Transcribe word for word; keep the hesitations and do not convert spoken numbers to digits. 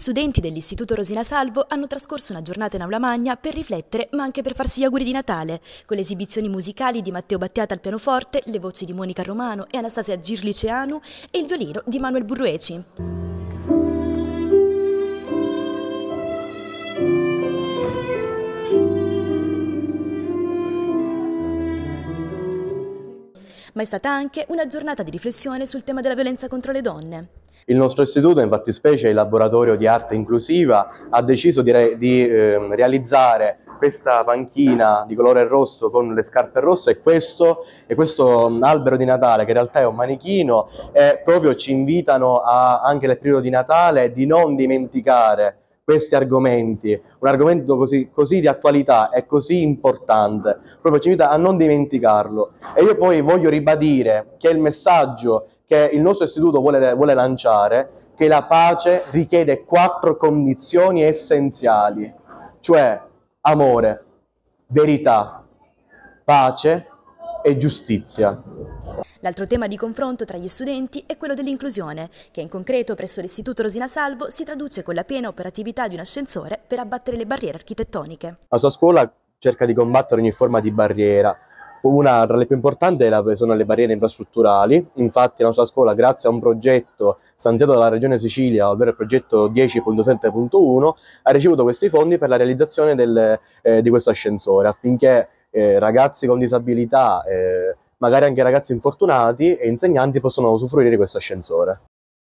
studenti dell'Istituto Rosina Salvo hanno trascorso una giornata in aula magna per riflettere, ma anche per farsi gli auguri di Natale, con le esibizioni musicali di Matteo Battiata al pianoforte, le voci di Monica Romano e Anastasia Girliceanu e il violino di Manuel Burrueci. Ma è stata anche una giornata di riflessione sul tema della violenza contro le donne. Il nostro istituto, in fattispecie il laboratorio di arte inclusiva, ha deciso di, re di eh, realizzare questa panchina di colore rosso con le scarpe rosse e questo, e questo um, albero di Natale, che in realtà è un manichino, e proprio ci invitano a, anche nel periodo di Natale di non dimenticare questi argomenti, un argomento così, così di attualità e così importante, proprio ci invita a non dimenticarlo. E io poi voglio ribadire che il messaggio che il nostro istituto vuole, vuole lanciare, che la pace richiede quattro condizioni essenziali, cioè amore, verità, pace e giustizia. L'altro tema di confronto tra gli studenti è quello dell'inclusione, che in concreto presso l'Istituto Rosina Salvo si traduce con la piena operatività di un ascensore per abbattere le barriere architettoniche. La sua scuola cerca di combattere ogni forma di barriera. Una tra le più importanti sono le barriere infrastrutturali. Infatti la nostra scuola, grazie a un progetto stanziato dalla Regione Sicilia, ovvero il progetto dieci punto sette punto uno, ha ricevuto questi fondi per la realizzazione del, eh, di questo ascensore, affinché eh, ragazzi con disabilità, eh, magari anche ragazzi infortunati e insegnanti possano usufruire di questo ascensore.